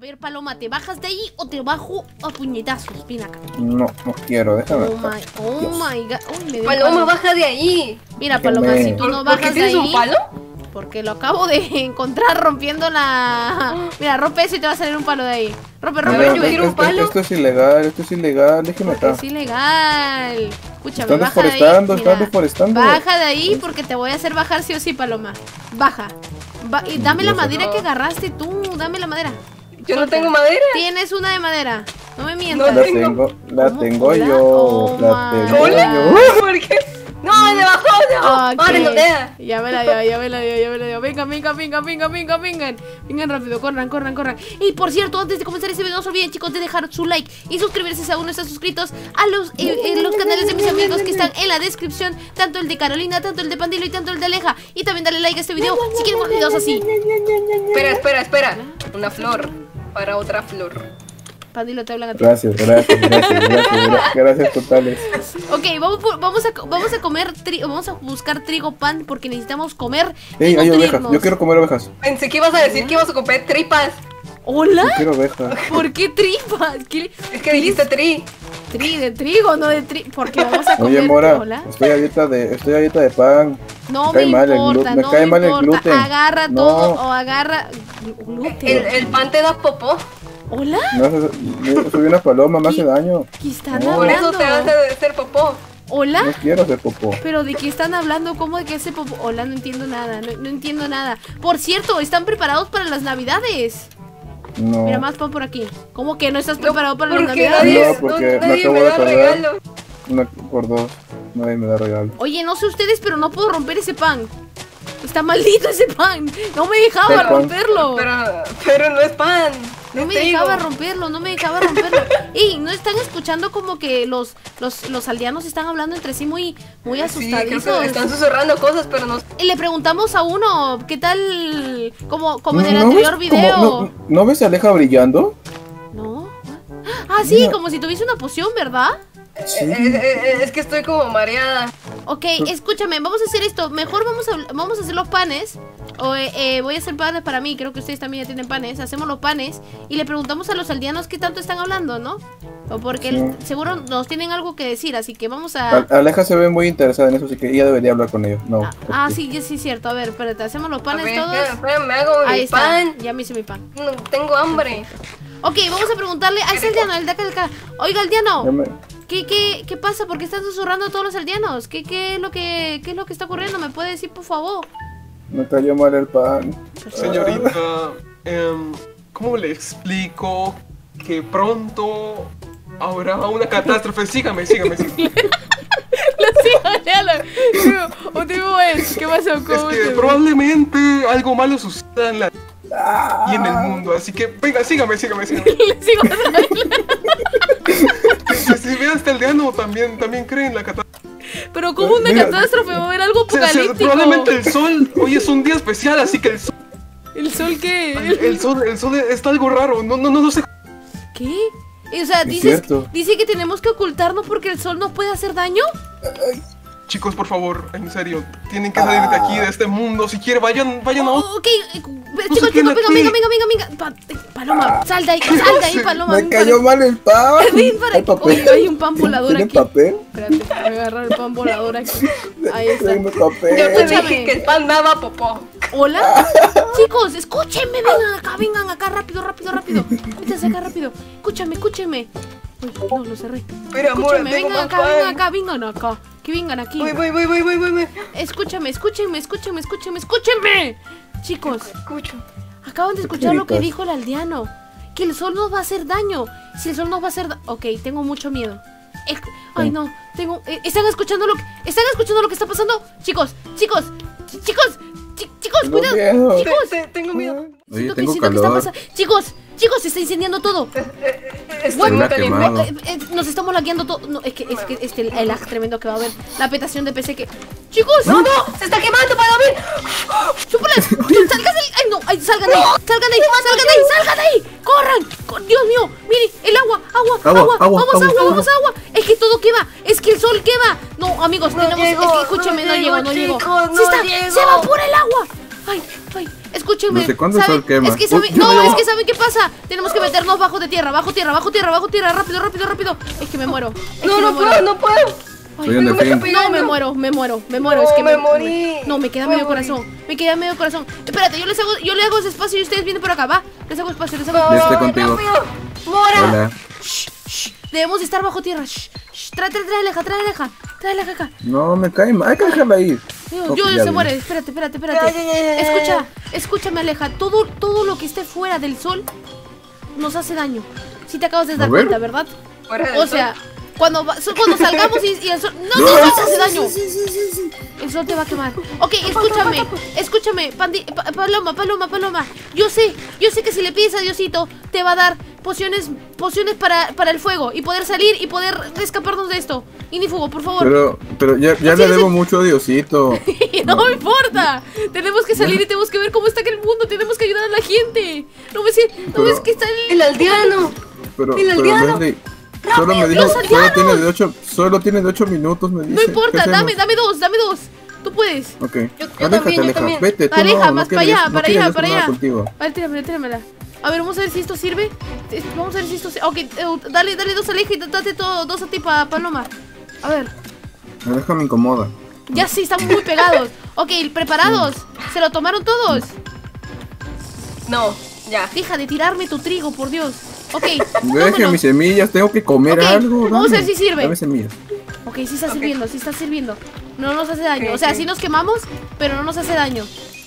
ver, Paloma, ¿te bajas de ahí o te bajo a puñetazos? Ven acá. No, no quiero, déjame. Oh my god. Uy, Paloma, baja de ahí. Mira, Paloma, si tú no bajas de ahí... ¿Por qué tienes un palo? Porque lo acabo de encontrar rompiendo la... Mira, rompe eso y te va a salir un palo de ahí. Rompe. Yo quiero un palo. Esto es ilegal, déjeme estar. Es ilegal. Escúchame, Están baja deforestando, de ahí. Mira, deforestando. baja de ahí porque te voy a hacer bajar sí o sí, Paloma. Baja. Y dame la madera que agarraste tú, dame la madera. Yo no tengo madera. Tienes una de madera. No me mientas. La tengo yo. ¿Por qué? No, me bajó, no. Okay. No deja. Ya me la dio. Vengan rápido, corran. Y por cierto, antes de comenzar este video, no se olviden, chicos, de dejar su like y suscribirse si aún no están suscritos a los canales de mis amigos que están en la descripción. Tanto el de Carolina, tanto el de Pandilo y tanto el de Aleja. Y también dale like a este video si quieren más videos así. Espera. Una flor para otra flor. Pandilo, te hablan a ti. Gracias totales. Ok, vamos a buscar trigo, pan, porque necesitamos comer. Ey, hay ovejas, yo quiero comer ovejas. Pensé que ibas a decir que ibas a comer tripas. ¿Hola? Yo quiero ovejas. ¿Por qué tripas? Es que dijiste De trigo, no de trigo. Porque vamos a comer. Oye, Mora, ¿Hola? estoy a dieta de pan. No me importa, me cae mal el gluten. Agarra todo o agarra gluten. El pan te da popó. ¿Hola? No, soy una paloma, me hace daño. ¿Qué están Por hablando? eso te vas a hacer popó. ¿Hola? No quiero hacer popó. ¿Pero de qué están hablando? ¿Cómo de qué hace popó? Hola, no entiendo nada, no entiendo nada. Por cierto, ¿están preparados para las navidades? No. Mira, más pan por aquí. ¿Cómo que no estás preparado para las navidades? No, porque me acabo de acordar. Por dos, nadie me da regalo. Oye, no sé ustedes, pero no puedo romper ese pan. Está maldito ese pan. No me dejaba romperlo. Pero no es pan. No me dejaba romperlo. Y no están escuchando como que los aldeanos están hablando entre sí muy asustadizos. Sí, creo que están susurrando cosas, pero no. Y le preguntamos a uno, ¿qué tal? Como en el anterior video. ¿No ves a Aleja brillando? No. Ah, sí, como si tuviese una poción, ¿verdad? Sí. Es que estoy como mareada. Ok, escúchame, vamos a hacer esto. Mejor vamos a hacer los panes. Voy a hacer panes para mí. Creo que ustedes también ya tienen panes. Hacemos los panes y le preguntamos a los aldeanos qué tanto están hablando, ¿no? O porque seguro nos tienen algo que decir. Así que vamos a... Aleja se ve muy interesada en eso, así que ella debería hablar con ellos. No. Sí, cierto. A ver, espérate, hacemos los panes todos. Espera, me hago mi pan. Ya me hice mi pan. No, tengo hambre. Ok, vamos a preguntarle a ese aldeano, el de acá. Oiga, aldeano. ¿Qué pasa? ¿Por qué están susurrando a todos los aldeanos? ¿Qué es lo que está ocurriendo? ¿Me puede decir, por favor? Me cayó mal el pan. Señorita, ¿cómo le explico que pronto habrá una catástrofe? Sígame. Lo sigo, léalo. ¿Qué pasó? Es que probablemente algo malo suceda en la... y en el mundo, así que venga, sígame. Le sigo Si vean este aldeano también creen en la catástrofe. Pero como una catástrofe, va a haber algo apocalíptico. Probablemente el sol, hoy es un día especial, así que el sol... ¿El sol qué? El sol está algo raro, no sé. ¿Qué? O sea, dice que tenemos que ocultarnos porque el sol nos puede hacer daño. Chicos, por favor, en serio, tienen que salir de aquí, de este mundo. Si quieren, vayan a otro. Ok, chicos, venga. Paloma, sal de ahí, Paloma. Me cayó mal el pan. Hay un pan volador aquí. ¿Tiene papel? Espérate, voy a agarrar el pan volador aquí. Ahí está. Yo te dije que el pan daba popó. ¿Hola? Chicos, escúchenme, vengan acá, rápido. Métanse acá rápido. Escúchame. Uy, no, lo cerré. Mira, amor, vengan acá. Que vengan aquí. Voy. Escúchame. Chicos, Escucho. acaban de escuchar lo que dijo el aldeano. Que el sol nos va a hacer daño. Si el sol nos va a hacer Ok, tengo mucho miedo. Ay, no, ¿Están escuchando lo que está pasando? Chicos, cuidado. Chicos, tengo miedo. Oye, tengo calor. Chicos, se está incendiando todo. Estoy muy caliente. Nos estamos lagueando todo. No, es que el lag tremendo que va a haber. La petación de PC que... ¡Chicos! ¡No! ¡Se está quemando para dormir! ¡Chúpala! ¡Salgan de ahí! ¡Corran! ¡Dios mío! ¡Miren! ¡El agua! ¡Vamos, agua! Es que todo quema. Es que el sol quema. No, amigos, tenemos... Es que escúcheme, no llego. ¡Se evapora el agua! ¡Ay! escúchenme. No sé cuándo el sol quema. Es que Uy, es que ¿saben qué pasa? Tenemos que meternos bajo tierra, rápido, rápido. Es que me muero. No puedo. Ay, Soy un delfín. no, me muero. No, Es que me morí. No, me queda Me medio morí. corazón. Espérate, yo le hago ese espacio y ustedes vienen por acá, ¿va? Les hago espacio. Yo estoy contigo. Rápido. ¡Mora! Hola. Debemos de estar bajo tierra. Trae acá. No, me cae mal. Hay que dejarla ir. Yo ya se vi. muere. Espérate. Ya. Escúchame, Aleja. Todo lo que esté fuera del sol nos hace daño. Si te acabas de dar A ver. cuenta, ¿verdad? Fuera del O sea, cuando salgamos y el sol... No nos hace daño. El sol te va a quemar. Ok, escúchame, Paloma. Yo sé que si le pides a Diosito, te va a dar pociones para el fuego y poder salir y poder escaparnos de esto. Inifugo, por favor. Pero ya le debo mucho a Diosito. No me importa. Tenemos que salir y tenemos que ver cómo está el mundo. Tenemos que ayudar a la gente. ¿No ves que está El aldeano. Pero El aldeano. Leslie, solo me dijo, los aldeanos. solo tiene de 8 minutos, me dice. No importa, ¿Qué hacemos? dame dos. Tú puedes. Ok, Yo también. vete, tú Aleja, no más para quieres- allá, no para quieres allá, hacer para nada allá. contigo. A ver, tíramela. A ver, vamos a ver si esto sirve. Ok, dale dos Aleja y date dos a ti, Paloma. A ver. Aleja me incomoda. Ya sí, están muy pegados. Ok, ¿preparados? ¿Se lo tomaron todos? No, ya. Deja de tirarme tu trigo, por Dios. Ok, Deje vámonos. mis semillas, tengo que comer Ok, algo. vamos a ver dame. si sirve. Dame semillas. Ok, sí está sirviendo. No nos hace daño. Ok, O sea, ok. sí nos quemamos, pero no nos hace daño.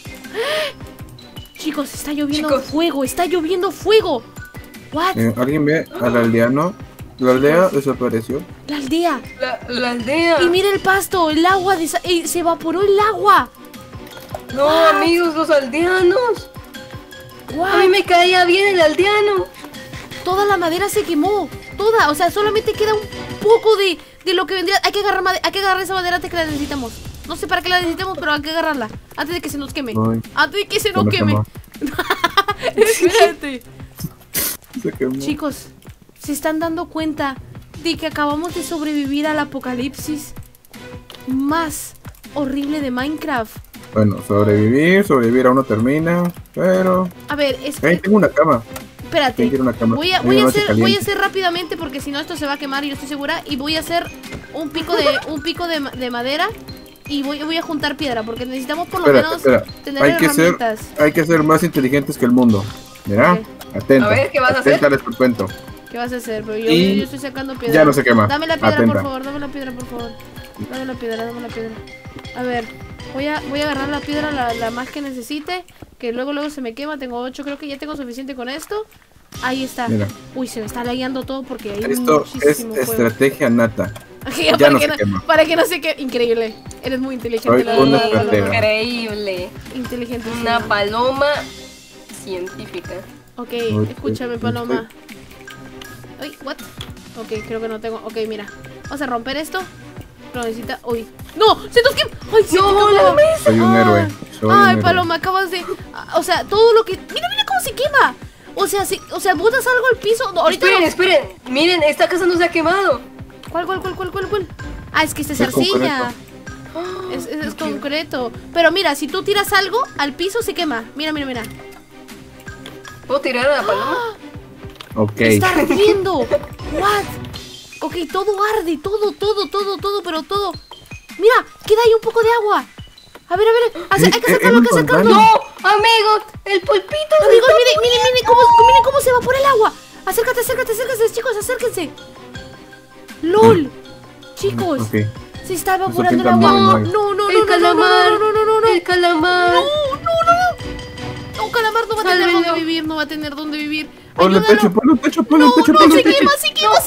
Chicos, está lloviendo fuego. What? ¿Alguien ve al aldeano? La aldea desapareció. La aldea. La aldea. Y mira el pasto, el agua, se evaporó el agua. No, amigos, los aldeanos. What? A mí me caía bien el aldeano. Toda la madera se quemó. Toda, o sea, solamente queda un poco de lo que vendría. Hay que agarrar esa madera antes que la necesitamos. No sé para qué la necesitamos, pero hay que agarrarla antes de que se nos queme. Ay, Antes de que se nos se me queme. quemó. Espérate. Se quemó. Chicos, ¿se están dando cuenta de que acabamos de sobrevivir al apocalipsis más horrible de Minecraft? Bueno, sobrevivir aún no termina, pero... A ver, Ahí tengo una cama. espérate. ¿Quién quiere una cama? Voy a Hay una noche hacer caliente. rápidamente porque si no esto se va a quemar y yo estoy segura. Y voy a hacer un pico de madera y voy a juntar piedra porque necesitamos por lo menos tener herramientas. Hay que ser más inteligentes que el mundo. Mira, Ok. atenta. A ver, ¿qué vas a atenta hacer? al cuento. ¿Qué vas a hacer? Pero Y yo estoy sacando piedra. ya no se quema. Dame la piedra, Atenta. por favor. Dame la piedra. Dame la piedra. A ver, voy a agarrar la piedra la más que necesite. Que luego se me quema. Tengo 8, creo que ya tengo suficiente con esto. Ahí está. Mira. Uy, se me está lagueando todo porque hay Esto es muchísimo fuego. estrategia nata. Ok, Ya no se quema. para que no se queme. Increíble. Eres muy inteligente. Soy la una verdad, estratega. Paloma. Increíble. Inteligente. Una sí. paloma científica. Ok, Uy, escúchame, uy, Paloma. Uy, what? Ok, creo que no tengo. Ok, mira. Vamos a romper esto. Pero necesita. Uy. ¡No! ¡Se nos quema! ¡Ay, sí! No, te la tocó! mesa. Soy un héroe. Soy un Ay, héroe. Paloma, acabas de. O sea, todo lo que. Mira cómo se quema. O sea, botas algo al piso. No, ahorita Esperen. Miren, esta casa no se ha quemado. ¿Cuál? Ah, es que esta es Es arcilla. Es concreto. Pero mira, si tú tiras algo al piso se quema. Mira. ¿Puedo tirar a la paloma? Ok. Está ardiendo. What? Ok, todo arde, todo, pero todo. Mira, queda ahí un poco de agua. A ver, hay que sacarlo, No. ¡No! ¡Amigos! ¡El pulpito se Amigos, está miren cómo se evapora el agua. Acércate, chicos, acérquense. LOL. Chicos, Ok. se está evaporando el pinta agua. muy mal. No. ¡El calamar! No. ¡El calamar! Un calamar no va a tener Sálvenlo. dónde vivir, no va a tener dónde vivir. Ponle Ayúdalo. techo, ponle techo, No, ponle techo, no, ponle se techo. quema.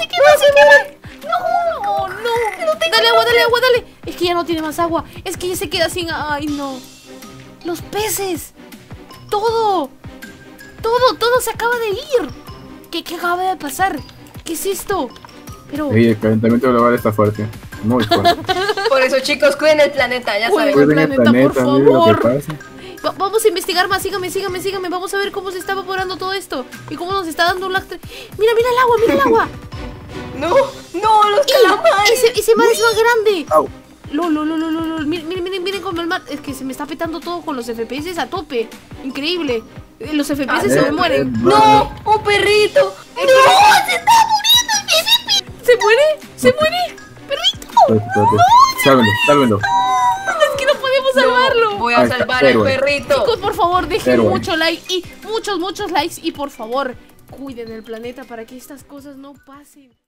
No. Dale agua. Es que ya no tiene más agua. Es que ya se queda sin. Ay, no. Los peces. Todo se acaba de ir. ¿Qué acaba de pasar? ¿Qué es esto? Pero. Ey, el calentamiento global está fuerte. Muy fuerte. Por eso, chicos, cuiden el planeta, ya Cuiden saben. Cuiden el planeta, por planeta, miren lo que favor. pasa. Vamos a investigar más, síganme. Vamos a ver cómo se está evaporando todo esto. Y cómo nos está dando la. Mira el agua. ¡No! ¡No! ¡Los calamares! Ese mar es más grande. Au. Miren cómo el mar. Es que se me está petando todo con los FPS a tope. Increíble. Los FPS se me mueren. ¡No! ¡Un perrito! ¡No! ¡Se está muriendo el bebé! ¿Se muere? ¡Se muere! ¡Perrito! Sálvenlo. Es que no podemos salvarlo. Voy a salvar al perrito. Chicos, por favor, dejen Héroe. mucho like y muchos likes. Y por favor, cuiden el planeta para que estas cosas no pasen.